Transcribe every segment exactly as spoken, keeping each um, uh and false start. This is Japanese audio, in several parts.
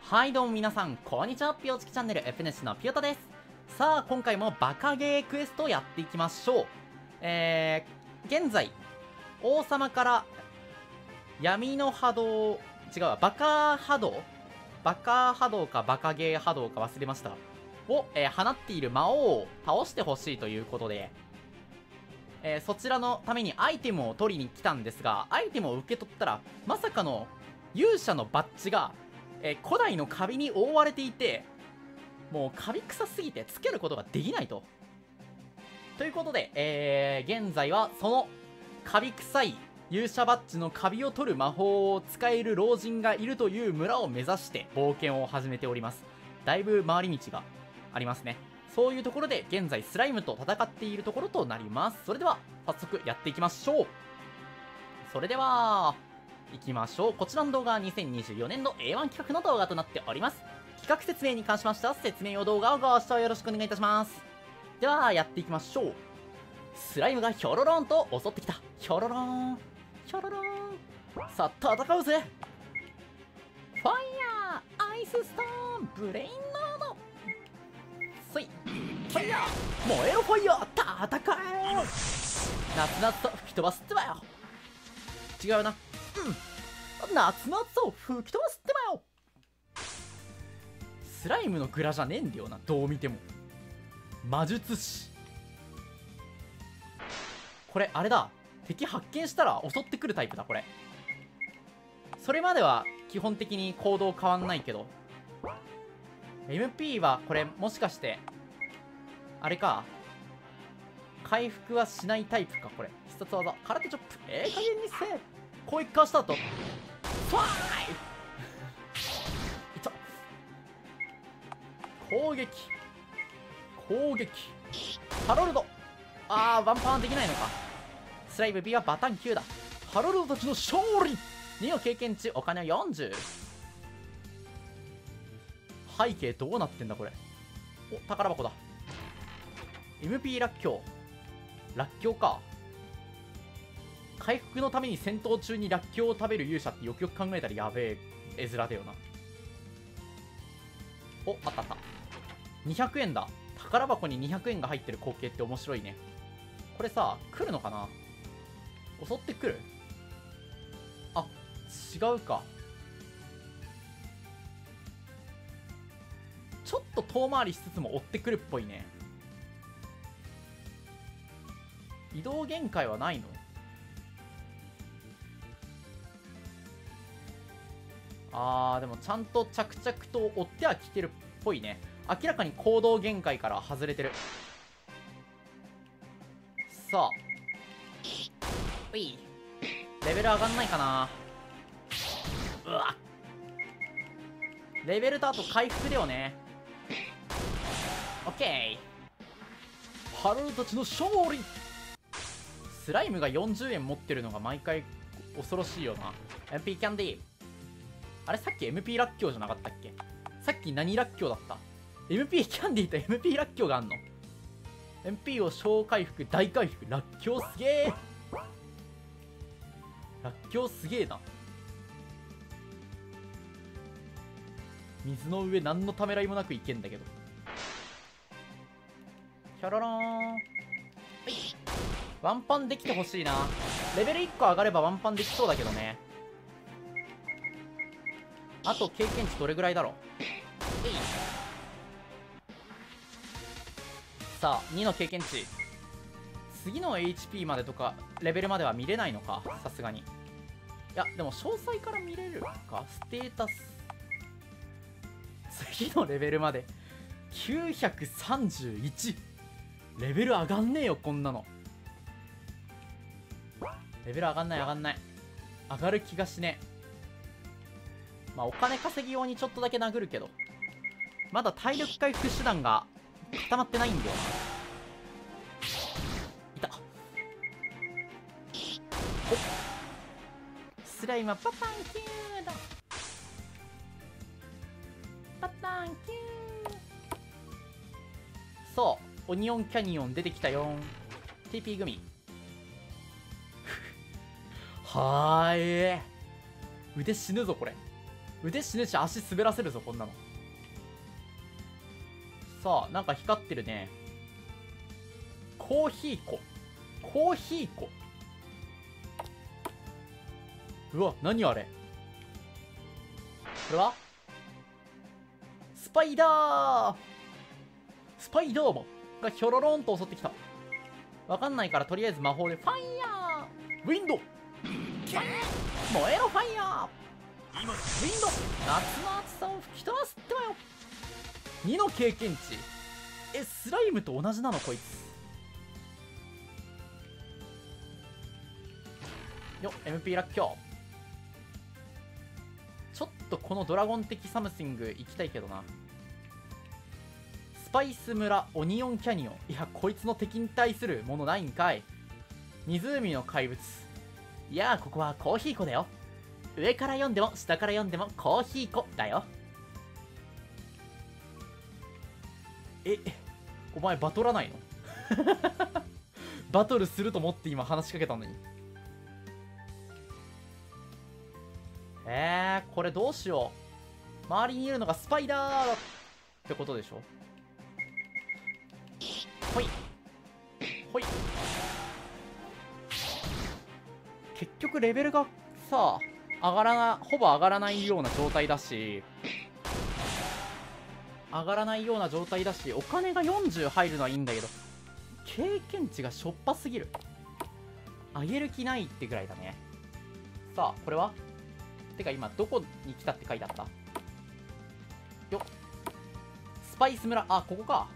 はいどうも皆さん、こんにちは。ピオチキチャンネル エフエヌエス のピオタです。さあ、今回もバカゲークエストをやっていきましょう。えー、現在、王様から闇の波動、違うわ、バカ波動バカ波動かバカゲー波動か忘れました。を、えー、放っている魔王を倒してほしいということで、えー、そちらのためにアイテムを取りに来たんですが、アイテムを受け取ったら、まさかの勇者のバッジが、えー、古代のカビに覆われていて、もうカビ臭すぎてつけることができないと。ということで、えー、現在はそのカビ臭い勇者バッジのカビを取る魔法を使える老人がいるという村を目指して冒険を始めております。だいぶ回り道がありますね。そういうところで現在スライムと戦っているところとなります。それでは早速やっていきましょう。それでは行きましょう。こちらの動画はにせんにじゅうよねんの エーワン 企画の動画となっております。企画説明に関しましては説明用動画をご視聴よろしくお願いいたします。ではやっていきましょう。スライムがヒョロロンと襲ってきた。ヒョロロンヒョロロン。さあ戦うぜ。ファイヤーアイスストーンブレインノードそいファイヤー燃えろファイヤー戦え夏夏と吹き飛ばすってばよ。違うな。うん夏の暑さを吹き飛ばすってばよ。スライムのグラじゃねえんだよな、どう見ても。魔術師。これあれだ、敵発見したら襲ってくるタイプだこれ。それまでは基本的に行動変わんないけど、 エムピー はこれもしかしてあれか、回復はしないタイプか。これ必殺技空手チョップ。ええ加減にせえ。攻撃かした後ファイいった攻撃攻撃ハロルド。あーワンパンできないのか。スライム B はバタンきゅうだ。ハロルドたちの勝利。にの経験値お金はよんじゅう。背景どうなってんだこれ。お宝箱だ。 エムピー らっきょう。らっきょうか。回復のために戦闘中にらっきょうを食べる勇者ってよくよく考えたらやべえ絵面だよな。おあったあった。にひゃくえんだ。宝箱ににひゃくえんが入ってる光景って面白いね。これさ来るのかな。襲ってくる。あ違うか。ちょっと遠回りしつつも追ってくるっぽいね。移動限界はないの。あーでもちゃんと着々と追ってはきてるっぽいね。明らかに行動限界から外れてる。さあういレベル上がんないかな。うわレベルとあと回復だよね。オッケーハロルたちの勝利。スライムがよんじゅうえん持ってるのが毎回恐ろしいよな。 エムピー キャンディー。あれさっき エムピー らっきょうじゃなかったっけ。さっき何らっきょうだった。 エムピー キャンディーと エムピー らっきょうがあんの。 エムピー を小回復大回復。らっきょうすげえ。らっきょうすげえな。水の上何のためらいもなくいけんだけど。ヒョロローン。はいワンパンできてほしいな。レベルいっこ上がればワンパンできそうだけどね。あと経験値どれぐらいだろう。さあにの経験値。次の エイチピー までとかレベルまでは見れないのかさすがに。いやでも詳細から見れるか。ステータス次のレベルまできゅうひゃくさんじゅういち。レベル上がんねえよこんなの。レベル上がんない上がんない。上がる気がしねえ。まあお金稼ぎ用にちょっとだけ殴るけど、まだ体力回復手段が固まってないんだよな。いた。おスライムはパタンキューだ。パタンキュー。そうオニオンキャニオン出てきたよん。 ティーピー 組はーい腕死ぬぞこれ。 腕死ぬし足滑らせるぞこんなの。さあなんか光ってるね。コーヒー粉、コーヒー粉。うわ何あれ。これはスパイダースパイダーマンがひょろろんと襲ってきた。わかんないからとりあえず魔法でファイヤーウィンド燃えろファイヤーウィンド夏の暑さを吹き飛ばすってばよ。にの経験値。えスライムと同じなのこいつ。よっ エムピー ラッキョ。ちょっとこのドラゴン的サムシング行きたいけどな。スパイス村オニオンキャニオン。いやこいつの敵に対するものないんかい。湖の怪物。いやここはコーヒー粉だよ。上から読んでも下から読んでもコーヒー粉だよ。えお前バトらないのバトルすると思って今話しかけたのに。えー、これどうしよう。周りにいるのがスパイダーってことでしょ。ほいほい。結局レベルがさ上がらなほぼ上がらないような状態だし上がらないような状態だしお金がよんじゅう入るのはいいんだけど経験値がしょっぱすぎる。上げる気ないってぐらいだね。さあこれはてか今どこに来たって書いてあったよっ。スパイス村。あここか。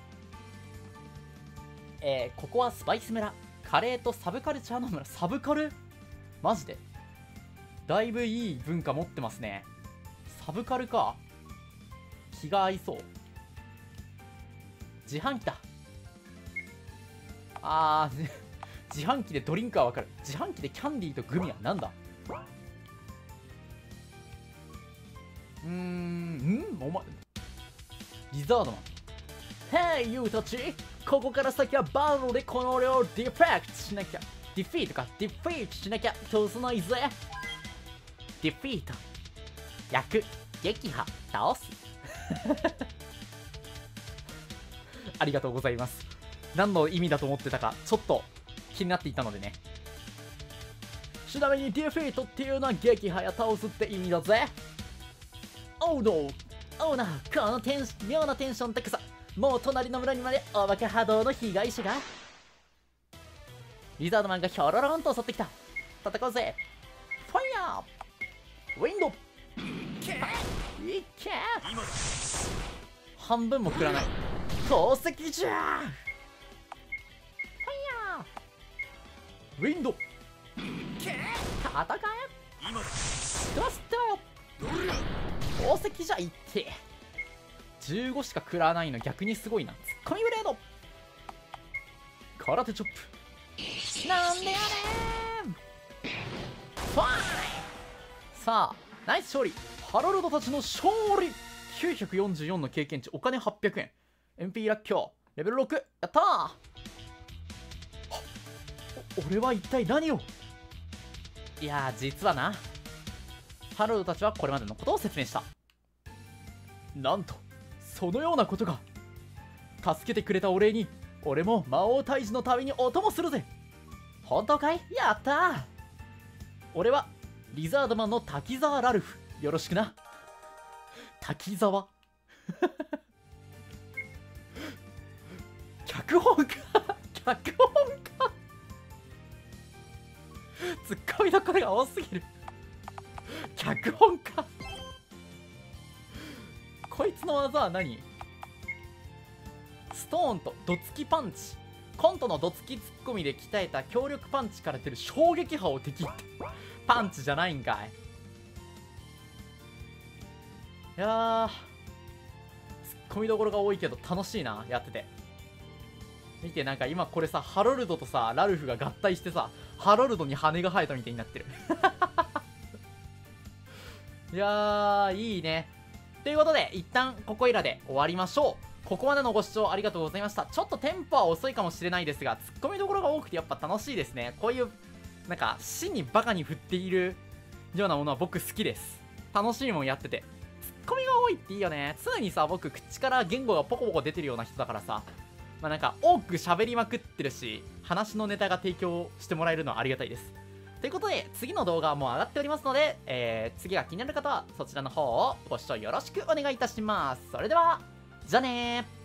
えー、ここはスパイス村。カレーとサブカルチャーの村。サブカルマジでだいぶいい文化持ってますね。サブカルか。気が合いそう。自販機だ。あー自販機でドリンクはわかる。自販機でキャンディーとグミはなんだ。うーんんお前リザードマン。へいユーたちここから先はバトルでこの俺をディフェクトしなきゃ。ディフィートかディフィートしなきゃ通さないぜ。ディフィート焼く撃破倒すありがとうございます。何の意味だと思ってたかちょっと気になっていたのでね。ちなみにディフィートっていうのは撃破や倒すって意味だぜ。オーノーオーナーこのテン妙なテンション高さ。もう隣の村にまでお化け波動の被害者が。リザードマンがひょろろんと襲ってきた。戦うぜ。ファイヤーウィンドいけ半分も食らない。投石じゃーファイヤーウィンド戦えどうしてよ宝石じゃいってじゅうごしか食らわないの逆にすごいな。ツッコミブレード空手チョップなんでやねんファイさあナイス勝利。ハロルドたちの勝利。きゅうひゃくよんじゅうよんの経験値お金はっぴゃくえん エムピー ラッキョレベルろくやったー。俺は一体何を。いやー実はなハロルドたちはこれまでのことを説明した。なんとそのようなことが。助けてくれたお礼に俺も魔王退治の旅にお供するぜ。本当かい。やったー。俺はリザードマンの滝沢ラルフよろしくな。滝沢脚本家脚本家ツッコミどころが多すぎる脚本家こいつの技は何。ストーンとドツキパンチ。コントのドツキツッコミで鍛えた強力パンチから出る衝撃波を敵ってパンチじゃないんかい。いやーツッコミどころが多いけど楽しいなやってて。見てなんか今これさハロルドとさラルフが合体してさハロルドに羽が生えたみたいになってるいやーいいね。ということで一旦ここいらで終わりましょう。ここまでのご視聴ありがとうございました。ちょっとテンポは遅いかもしれないですがツッコミどころが多くてやっぱ楽しいですね。こういうなんか死にバカに振っているようなものは僕好きです。 楽しいもんやってて。ツッコミが多いっていいよね。常にさ、僕口から言語がポコポコ出てるような人だからさ、まあなんか多く喋りまくってるし、話のネタが提供してもらえるのはありがたいです。ということで、次の動画はもう上がっておりますので、えー、次が気になる方はそちらの方をご視聴よろしくお願いいたします。それでは、じゃあねー。